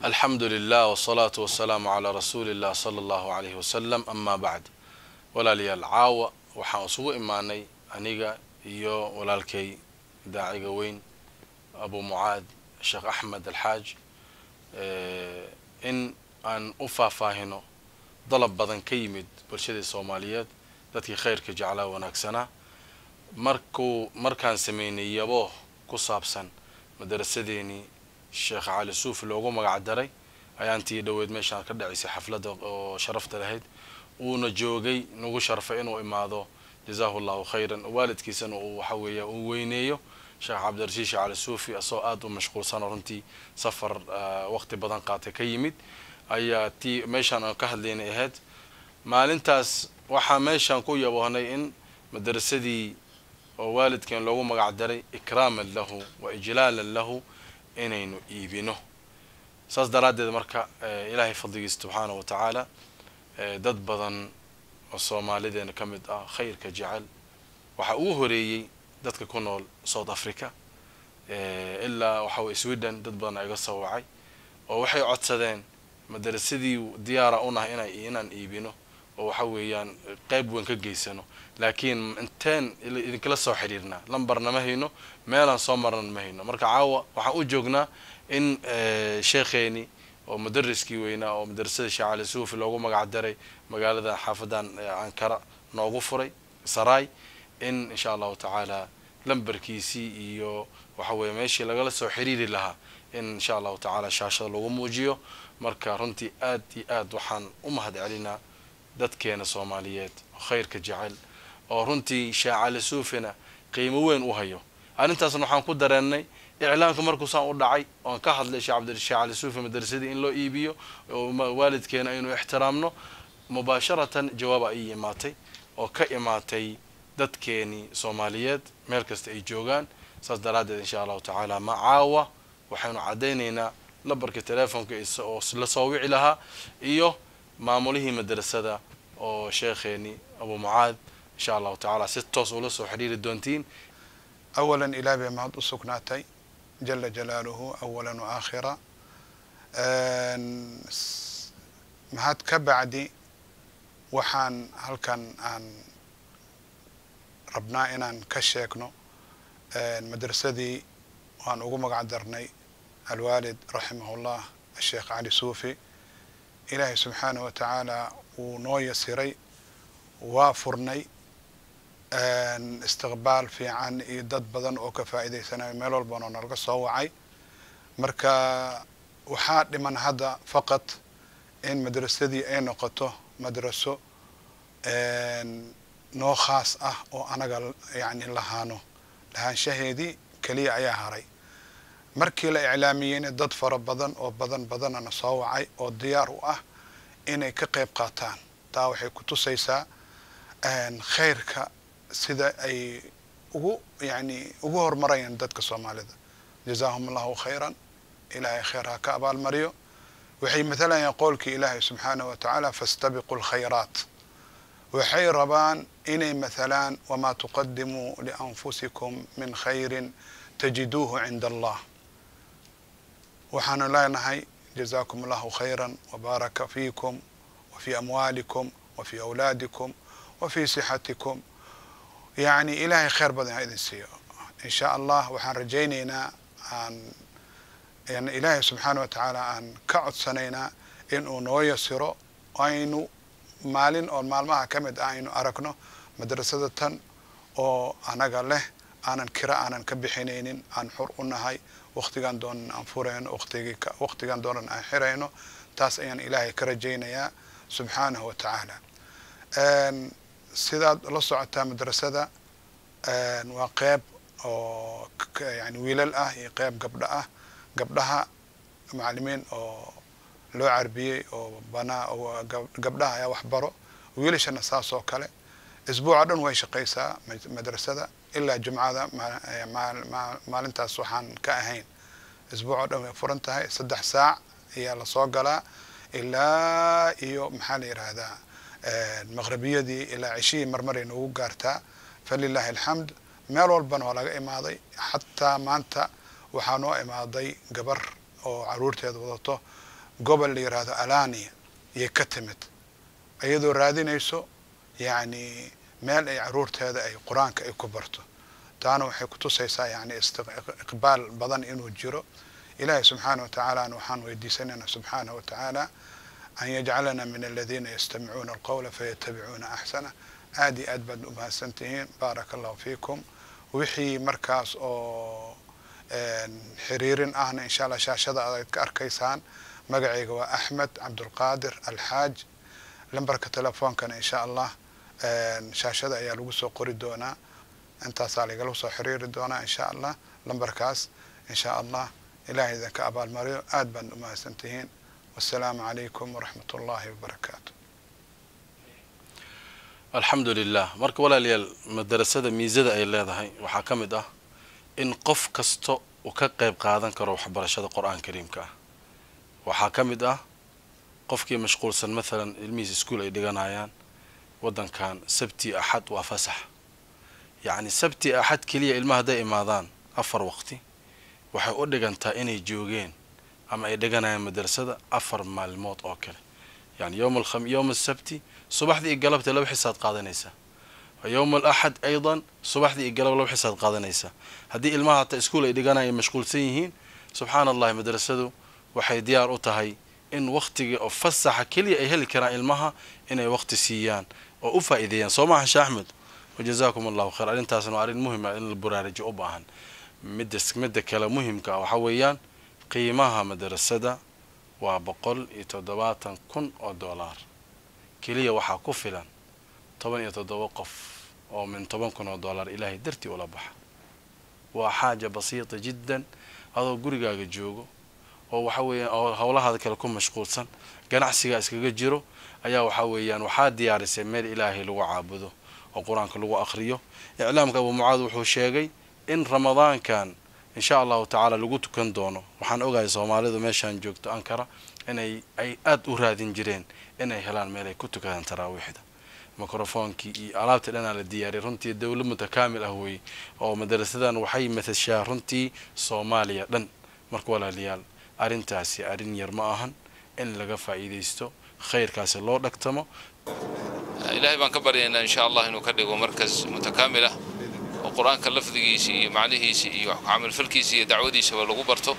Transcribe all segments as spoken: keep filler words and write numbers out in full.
الحمد لله والصلاة والسلام على رسول الله صلى الله عليه وسلم أما بعد ولا لي العاوة وحاصو إماني أنيقا إيو ولا الكي داعي وين أبو معاذ الشيخ أحمد الحاج إيه إن أن أفا فاهنو ضلب بدن كيمد برشد الصوماليات ذاتي خير كجعلا وناكسنا مركو مركان سميني يبوه كصابسن مدرسديني الشيخ علي سوف لوغو مقعدري ayaantii dhaweed meeshaan ka dhacisay xaflada oo sharafta lahayd uuna joogay nagu sharfay inuu imaado jazaahullahu khayran waalidkiisana uu waxa weeyaa uu weyneeyo sheekh cabdirashiid cali suufi asoo aad u mashquulsan runtii safar waqti badan qaatay ka yimid ayaa tii meeshaan aan ka hadlaynay ahayd maalintaas waxa meeshaan ku yaboonay in madrasadii oo waalidkeen loogu magacdaray ikraaman lahu wa ijlaalan lahu inaynu iibino saas daraadeed marka ilaahay fadligiisa subhanahu wa ta'ala dad badan oo Soomaalideena kamid ah khayrka jecel waxa uu horeeyay dadka ku nool South Africa ilaa waxa Sweden dad badan ay ga soo wacay oo waxay codsadeen madrasadii diyaara u nahay inay inaan iibino oo waxa weeyaan qayb weyn ka geysano laakiin intaan idin kala soo xiriirna lambarna ma hayno meelan soo maran ma hayno marka caawa waxa uu joognaa in sheekheeni oo mudarriskii weynaa oo madrasada Sheekh Cali Suufi loogu magacdaray magaalada xaafadan Ankara noogu furay Saray in insha Allah ta'ala lambarkiisi iyo waxa weey meeshii laga soo xiriiri lahaa in insha Allah ta'ala shaashada lagu muujiyo marka runtii aad iyo aad waxaan u mahad celinaa dadkeena Soomaaliyeed khayrka jecel oo runtii Sheekh Cali Suufina qiimo weyn u hayo arintaasna waxaan ku dareenay إعلانك مركو سان ودعي وان كهد ليش عبد الشيخ علي سوفي مدرسدي إن لو إيبيو ووالد كينا إنه احترامنا مباشرة جواب أي ماتي أو كإماتي دت كيني صوماليات مركز أي جوجان صدرات إن شاء الله تعالى مع عاوة وحين عدينا لبرك تلفون كيس أو لصويع لها إيوه معموله مدرسة أو شيخيني أبو معاذ إن شاء الله تعالى ستة وصولس وحرير الدونتين أولا إلى بمعد السكناتي جل جلاله أولا وآخرا مهات كبعدي وحان هل كان عن ربنا إنان كشيكنو المدرسة دي وان أقوم قعدرني الوالد رحمه الله الشيخ علي سوفي إلهي سبحانه وتعالى ونوية سيري وافرني استقبال في عن دad badan oo ka faa'iideysanay meel walba oo naga soo wacay marka waxa dhiman hada faqat in madrasadii ay noqoto madraso een noo khaas ah oo anaga yaani lahaano lahaanshaheedii kaliya ayaa haray markii la iclaamiyeen dad fara badan oo badan badan ana soo wacay oo diyaar u ah inay ka qayb qaataan taa waxay ku tusaysaa een khayrka sida ay ugu yani ugu hormarayaan dadka Soomaalida jazaahum Allahu khayran ilaahay khayra ka abaal mariyo waxay midalan qowlki ilaahay subhanahu wa ta'ala fastabiqul khayrat waxay rabaan inay midalan wama tuqaddimu li anfusikum min khayrin tajiduhu 'inda Allah waxana leenahay jazakum Allahu khayran wa baraka fiikum wa fi amwalikum wa fi awladikum wa fi sihhatikum يعني إلهي خير بدن هيدا السيو إن شاء الله وحن رجينا عن يعني إلهي سبحانه وتعالى عن كعد سنينا إنه نويسرو أينو مالين أو مال ما كمد أينو أركنو مدرسة تن أو أنا قال له أنا كرا أنا كبحينين عن حرقنا هاي وقت كان دون أنفورين وقت وقت كان دون أحرينو تاس يعني إلهي كرجينا يا سبحانه وتعالى أن sidaad la socotaa madrasada een waa qayb oo yani wiilal ah iyo qayb gabdha ah gabdhaha macallimiin oo loo carbiyay oo bana oo gabdhaha ayaa wax baro wiilashana saas oo kale isbuuca dhan way shaqeysaa madrasada ilaa jumcada maalintaas waxaan ka ahayn isbuuca dhan way furan tahay saddex saac ayaa la soo galaa ilaa iyo maxaa la yiraahdaa المغربية إلى عشية مرمرين وقارتها فلله الحمد مال والبن ولا إماضي حتى ما أنت وحنو إماضي قبر أو عرورتي هذا وضعته gobol la yiraahdo Alania iyo ka timid iyadoo raadinayso yani meel ay caruurteeda ay quraanka ay ku barto taana waxay ku tusaysaa yani istiqbaal badan inuu jiro ilaahay subhanahu wa ta'ala waxaan weydiisanayna subhanahu wa ta'ala an yaj'alana min alladhina yastami'una alqawla fayattabi'una ahsana aadi aad bad u mahadsantihiin barakallahu fiikum wixii markaas oo xiriirin ahna insha Allah shaashada aad ka arkaysaan magacayga waa Ahmed Abdul Qadir Al-Haj lambarka telefoonkan insha Allah shaashada ayaa lagu soo qori doonaa intaas laga soo xiriiri doonaa insha Allah lambarkaas insha Allah ilaahay idinka abaal mariyo aad baan u mahadsantihiin wassalaamu alaykum warahmatullahi wabarakatuh alxamdulilah marka walaalayaal madrasada miisada ay leedahay waxaa ka mid ah in qof kasto uu ka qayb qaadan karo waxbarashada qur'aan kariimka ah waxaa ka mid ah qofkii mashquulsan مثلا ilmihiisa iskuul ay dhiganayaan wadankan sabti axad waa fasax yani sabti axad kaliya ilmaha haday imaadaan afar waqti waxay u dhigantaa inay joogeen ama ay dhiganayaan madrasada afar maalmood oo kale يعني يوم الخم يوم السبت صباح ذي قلبت لو حساد قادنيسا ويوم الأحد أيضا صباح ذي قلب لو حساد قادنيسا هذه المها تسكول إدجانا مشغول سيهين سبحان الله مدرسته وحي ديار أتهي إن وقت فسح كلي أهل كرا المها إن وقت سيان وأوفى إذيان صومع أحمد وجزاكم الله خير أنت أصلا أرين مهمة إن البرارج أباهن مدس مد كلام مهم كوحويان قيمها مدرسة وبقول يتدوات كن أو دولار كلية وحا كفلا طبعا يتدوقف أو من طبعا كن أو دولار إلهي درتي ولا بح وحاجة بسيطة جدا هذا قرقا جوجو أو حوي أو هؤلاء هذا كلكم مشغول سن جناح سجاس كجيرو أيا وحويان وحاد ديار سمير إلهي لو عابده وقرآن كلو أخريه إعلامك أبو معاذ وحوشيجي إن رمضان كان إن شاء الله تعالى لقوت كن دونه وحن أوجا الصومالي ماشان جوجت أنكرة إن أي أي أد أورادين جرين إن أي هلال مالي كنت كذا تراويح ده ميكروفون كي علابت لنا للديار رنتي الدولة متكاملة هوي أو مدرسة وحي مثل شهر رنتي صوماليا لن مركولا ليال أرين تاسي أرين يرماهن إن لقى فايديستو خير كاس الله دكتمو إلهي بان كبرينا إن شاء الله إنه كدغو مركز متكاملة وقرآن كلفديسي معنيهيسي وعمل فلكيسي دعوديسي ولغو برتو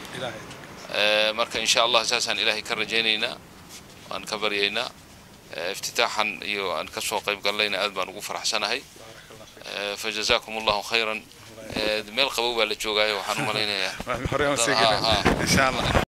آه مركا إن شاء الله أساسا إلهي كرجينينا وأن كبرينا آه افتتاحا يو أن كسو قيب قال لنا أدبان وغفر حسنهي آه فجزاكم الله خيرا آه ميل قبوبة اللي جوغاي وحنو مالينا إن شاء الله